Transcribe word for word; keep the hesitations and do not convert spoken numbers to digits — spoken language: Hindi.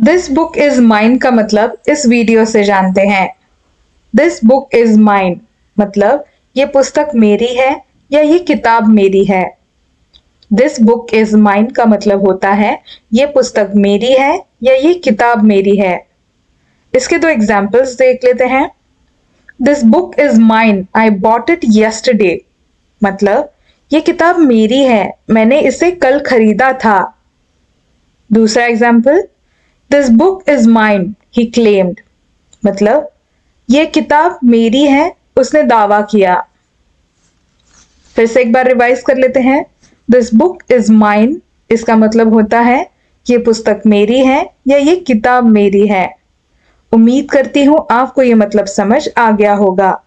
दिस बुक इज माइन का मतलब इस वीडियो से जानते हैं। दिस बुक इज माइन मतलब ये पुस्तक मेरी है या ये किताब मेरी है। दिस बुक इज माइन का मतलब होता है ये पुस्तक मेरी है या ये किताब मेरी है। इसके दो एग्जाम्पल्स देख लेते हैं। This book is mine, I bought it yesterday मतलब ये किताब मेरी है, मैंने इसे कल खरीदा था। दूसरा example, this book is mine, he claimed मतलब ये किताब मेरी है, उसने दावा किया। फिर से एक बार रिवाइज कर लेते हैं। दिस बुक इज माइन, इसका मतलब होता है ये पुस्तक मेरी है या ये किताब मेरी है। उम्मीद करती हूं आपको ये मतलब समझ आ गया होगा।